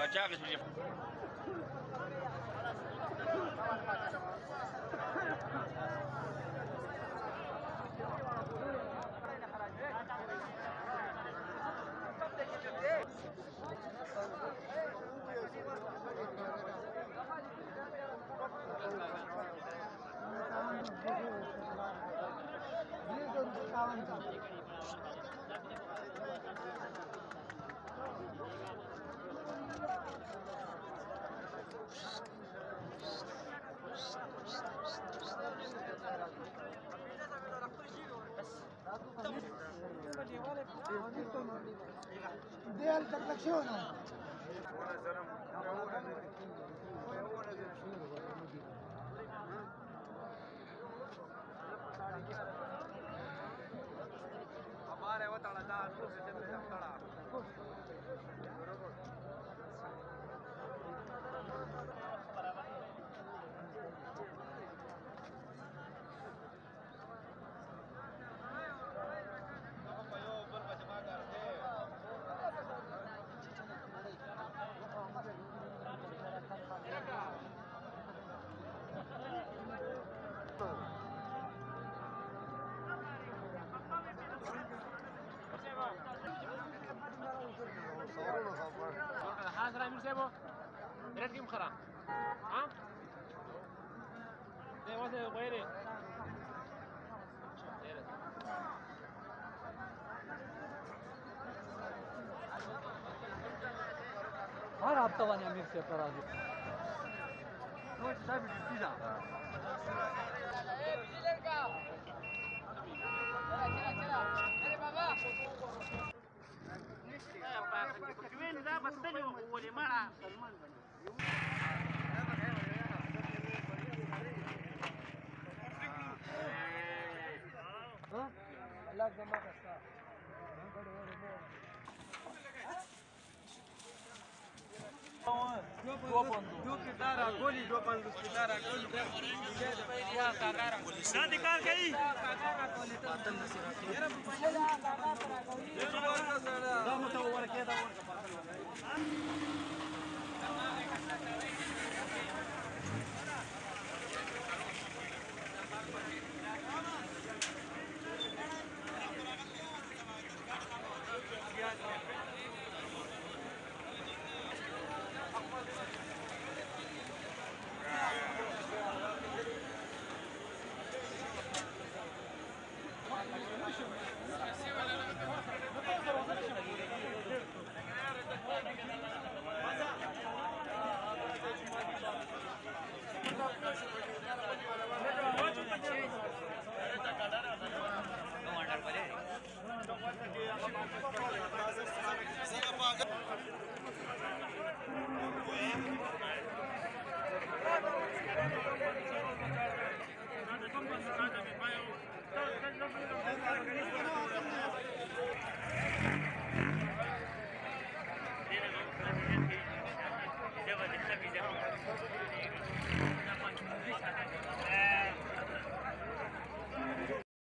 بچا के तुझे ديال تكلكشونه हमारे वो तड़ा तड़ा حاضر امیر صاحب رات کې مخره ها دی واسه غوړې हर हफ्ता वाले अमीर से करा दो रोज सब सीधा अरे बाबा وين ذا بطل ولي مرة الله جماعة الساعة دو کتارا گولی دو پندو کتارا گولی शादी कार गई دا متور کېدا